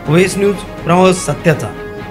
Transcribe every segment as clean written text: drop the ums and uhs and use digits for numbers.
OS news, प्रवास सत्याचा।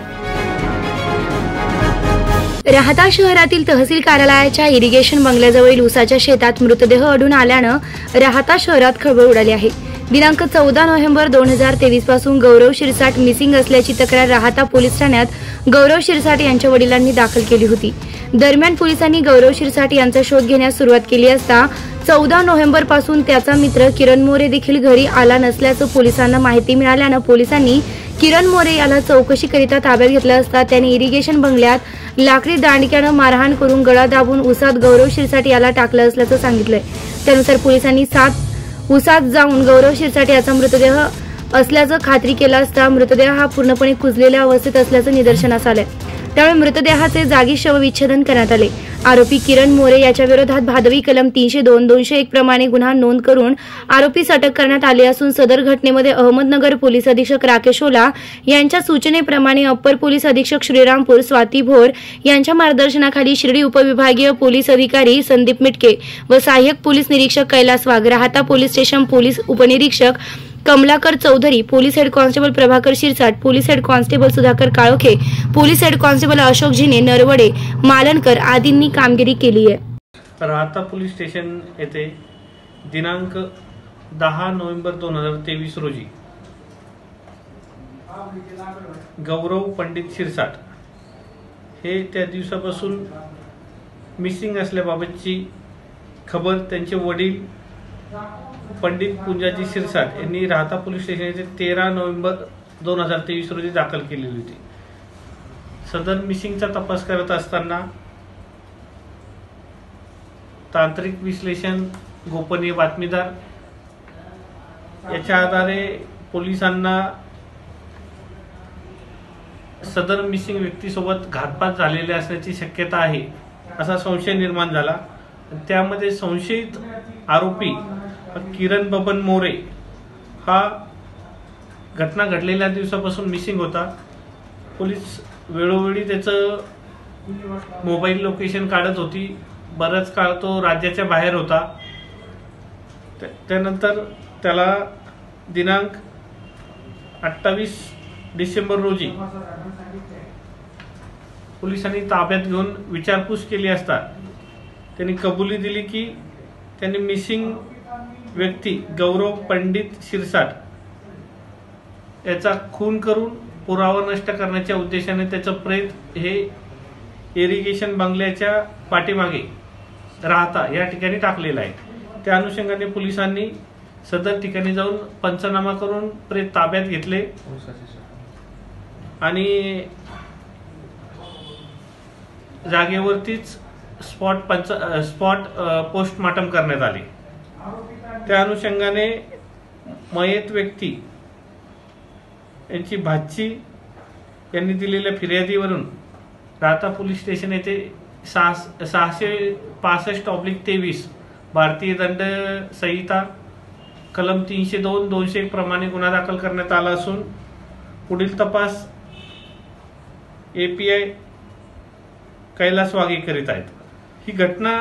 राहता शहरातील तहसील कार्यालयाच्या इरिगेशन बंगल्याजवळील उसाच्या शेतात मृतदेह आढळून आल्यानं राहता शहरात खळबळ उडाली आहे। दिनांक 14 नोव्हेंबर 2023 पासून गौरव शिरसाट मिसिंग असल्याची तक्रार राहता पोलीस ठाण्यात गौरव शिरसाट यांच्या वडिलांनी दाखल केली होती। दरम्यान पोलिसांनी गौरव शिरसाट यांचा शोध घेण्यास सुरुवात केली असता 14 नोव्हेंबर पासून त्याचा मित्र किरण मोरे देखील घरी आला नसल्याचं पोलिसांना माहिती मिळाल्यानं पोलिसांनी किरण मोरे याला चौकशीकरिता ताब्यात घेतलं असता त्याने इरिगेशन बंगल्यात लाकडी दांडक्यानं मारहाण करून गळा दाबून उसात गौरव शिरसाट याला टाकलं असल्याचं सांगितलंय। त्यानुसार पोलिसांनी 7 उसात जाऊन गौरव शिरसाट याचा मृतदेह असल्याचं खात्री केलं असता मृतदेह हा पूर्णपणे कुजलेल्या अवस्थेत असल्याचं निदर्शनास आलंय। त्यामुळे मृतदेहाचे जागी शवविच्छेदन करण्यात आले। आरोपी किरण मोरे याच्या विरोधात भादवी कलम 302-201 प्रमाणे गुन्हा नोंद करून आरोपीस अटक करण्यात आली असून सदर घटनेमध्ये अहमदनगर पोलीस अधीक्षक राकेश ओला यांच्या सूचनेप्रमाणे अप्पर पोलीस अधीक्षक श्रीरामपूर स्वाती भोर यांच्या मार्गदर्शनाखाली शिर्डी उपविभागीय पोलीस अधिकारी संदीप मिटके व सहाय्यक पोलीस निरीक्षक कैलास वाघ, राहता पोलीस स्टेशन पोलीस उपनिरीक्षक Kamlakar Chaudhari, police head constable Prabhakar Shirsat, police head constable Sudhakar Kalokhe, police head constable Ashok Zine, Narwade, Malankar आदींनी कामगिरी केली आहे। राहता पोलीस स्टेशन येथे दिनांक 10 नोव्हेंबर 2023 रोजी गौरव पंडित शिरसाट हे त्या दिवसापासून मिसिंग असल्याबाबतची खबर त्यांचे वडील पंडित पुंजाजी शिरसाट यांनी राहता पोलीस स्टेशन येथे 13 नोव्हेंबर 2023 रोजी दाखल केलेली होती। सदर मिसिंगचा तपास करत असताना तांत्रिक विश्लेषण, गोपनीय बातमीदार याच्या आधारे पोलिसांना सदर मिसिंग व्यक्तीसोबत घातपात झालेले असण्याची शक्यता आहे असा संशय निर्माण झाला। त्यामध्ये संशयित आरोपी किरण बबन मोरे हा घटना घडलेल्या दिवसापासून मिसिंग होता। पोलीस वेळोवेळी त्याचं मोबाईल लोकेशन काढत होती। बराच काळ तो राज्याच्या बाहेर होता। त्यानंतर त्याला दिनांक 28 डिसेंबर रोजी पोलिसांनी ताब्यात घेऊन विचारपूस केली असता त्यांनी कबुली दिली की त्यांनी मिसिंग व्यक्ती गौरव पंडित शिरसाट याचा खून करून पुरावा नष्ट करण्याच्या उद्देशाने त्याचं प्रेत हे इरिगेशन बंगल्याच्या पाठीमागे राहता या ठिकाणी टाकलेलं आहे। त्या अनुषंगाने पोलिसांनी सदर ठिकाणी जाऊन पंचनामा करून प्रेत ताब्यात घेतले आणि जागेवरतीच स्पॉट पोस्टमार्टम करण्यात आले। त्या अनुषंगाने मयत व्यक्ती यांची भाची यांनी दिलेल्या फिर्यादीवरून राहता पोलीस स्टेशन येथे 665/23 भारतीय दंड संहिता कलम 302-201 प्रमाणे गुन्हा दाखल करण्यात आला असून पुढील तपास API कैलास वाघे करीत आहेत। ही घटना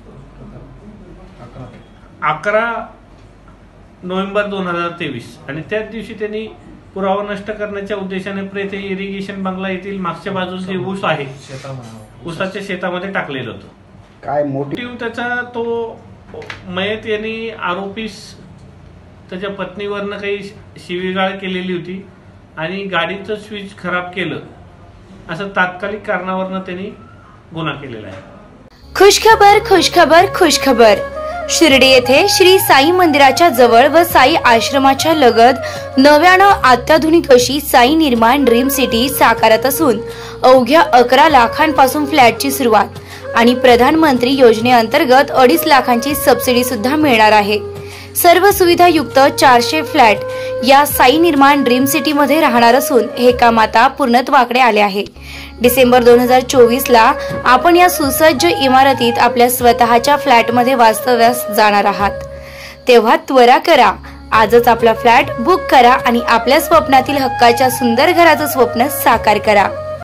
11 नोव्हेंबर 2023 आणि त्याच दिवशी त्यांनी पुरावा नष्ट करण्याच्या उद्देशाने प्रेत इरिगेशन बंगला येथील मागच्या बाजूस जे ऊस आहे ऊसाच्या शेतामध्ये टाकलेलं होतं। काय मोटिव्ह त्याचा तो मयत यांनी आरोपीस त्याच्या पत्नीवरनं काही शिवीगाळ केलेली होती आणि गाडीचं स्विच खराब केलं असं तात्कालिक कारणावरनं त्यांनी गुन्हा केलेला आहे। खुशखबर खुशखबर खुशखबर, शिर्डी येथे श्री साई मंदिराच्या जवळ व साई आश्रमाच्या लगत नव्यानं अत्याधुनिक अशी साई निर्माण ड्रीम सिटी साकारत असून अवघ्या 11 लाखांपासून फ्लॅटची सुरुवात आणि प्रधानमंत्री योजनेअंतर्गत 2.5 लाखांची सबसिडी सुद्धा मिळणार आहे। सर्व सुविधा युक्त 400 फ्लॅट या साई निर्माण ड्रीम सिटी मध्ये राहणार असून हे काम आता पूर्णत्वाकडे आले आहे। डिसेंबर 2024 ला आपण या सुसज्ज इमारतीत आपल्या स्वतःच्या फ्लॅटमध्ये वास्तव्यास जाणार आहात। तेव्हा त्वरा करा, आजच आपला फ्लॅट बुक करा आणि आपल्या स्वप्नातील हक्काच्या सुंदर घराचं स्वप्न साकार करा।